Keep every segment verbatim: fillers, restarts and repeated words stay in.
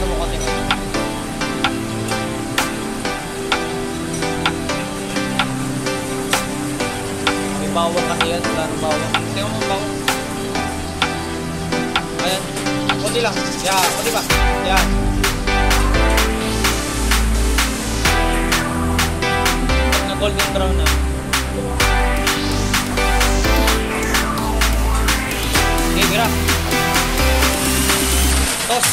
gusto mo konti. May bawang kasi yan. Wala ng bawang. Tingnan mo ang bawang. Ayan. Konti lang. Yan. Konti pa. Yan. Pag na golden brown na. Okay, gira. Tos.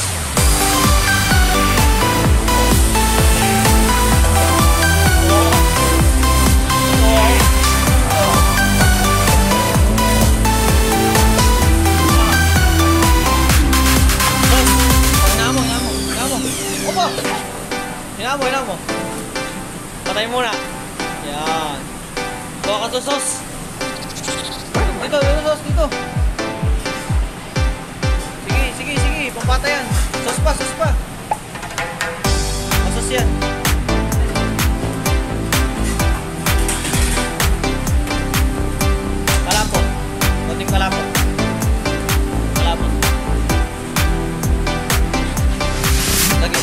Hinamo, hinamo. Patay muna. Yan. Kuha ka to sauce. Dito, dito sauce, dito. Sige, sige, sige. Pampatay yan. Sauce pa, sauce pa. Sauce yan. Kalapot. Konting kalapot. Kalapot. Lagi.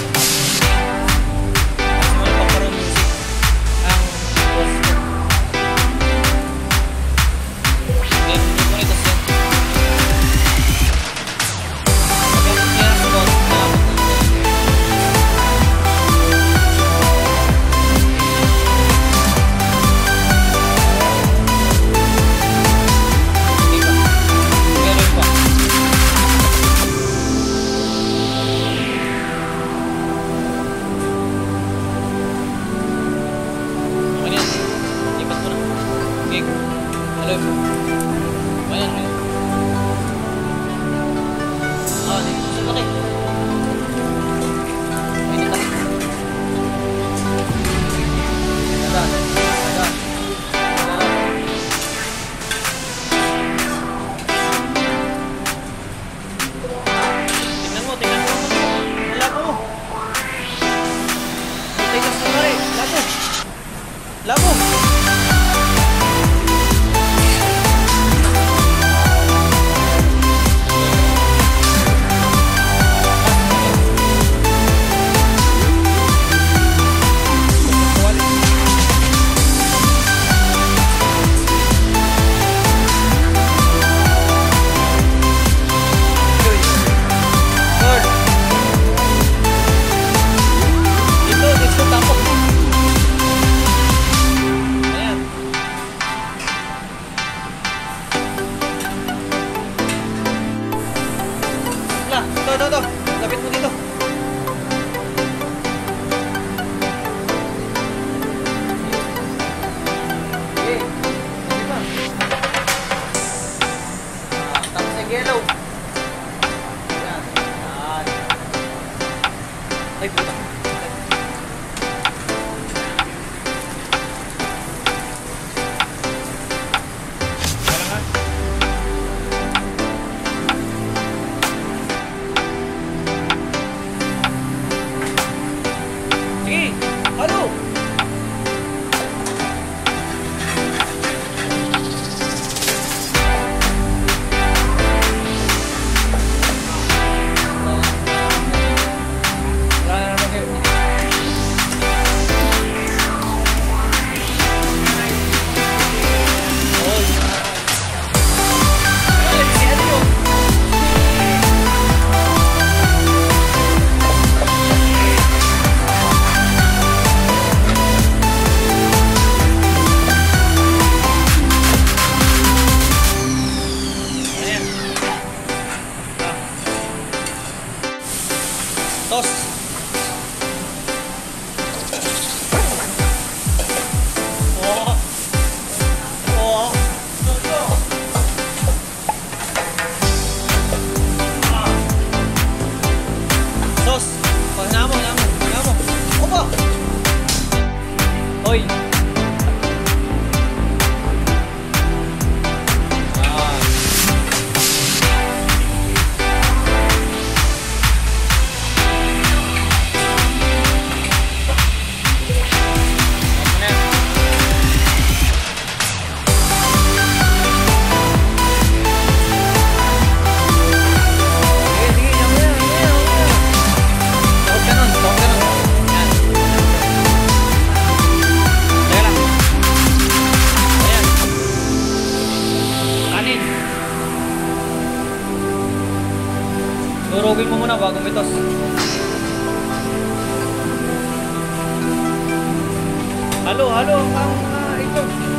Halo, halo ang uh, ito.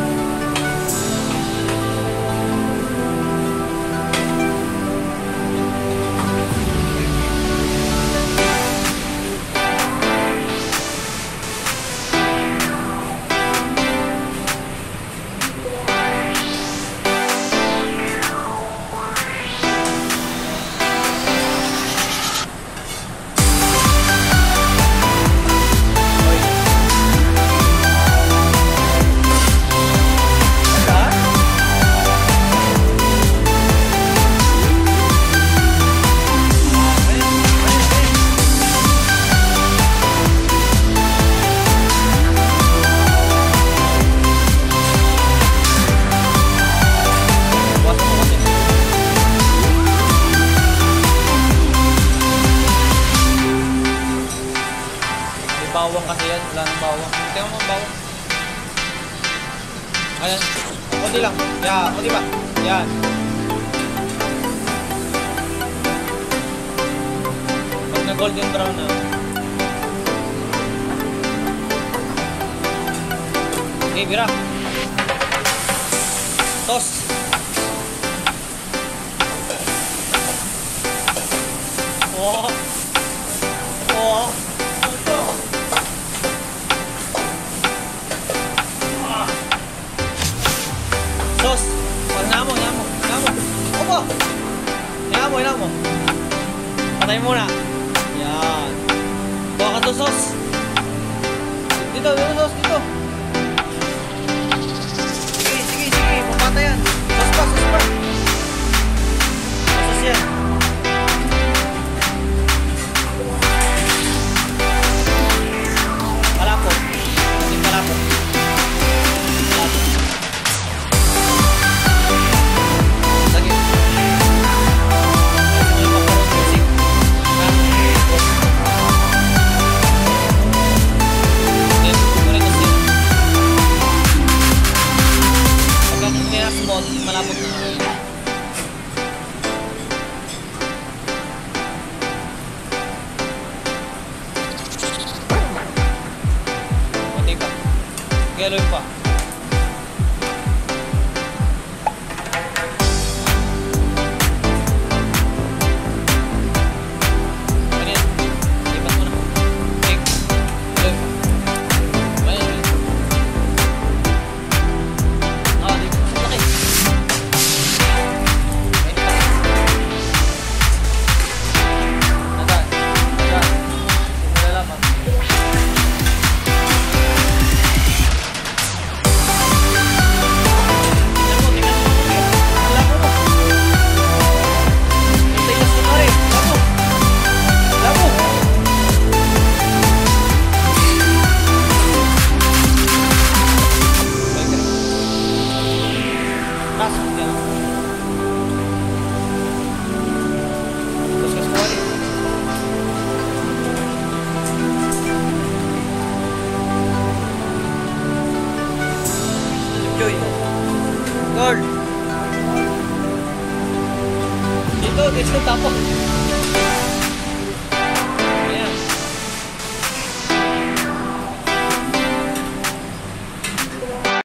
Bawang kasi yan, wala nang bawang. Tingnan mo ang bawang. Ayan, kunti lang. Yan, kunti ba? Yan. Pag na golden brown na. Okay, bira. Toss. Oh. Oh. Sos, pag namo, namo, namo. Opo. Namo, namo. Patay muna. Yan. Bawa ka to, sos. Dito, dito, sos, dito. Sige, sige, sige. Papatayan. Sos pa, sos pa. Sos yan. Palapot. Kasing palapot. Malapot na. Kunti pa. Galoy pa. Ganyan. Lipat mo na. Okay. Galoy pa. Ganyan. Ah, di ba? Laki. Girl. Dito, dito tapos.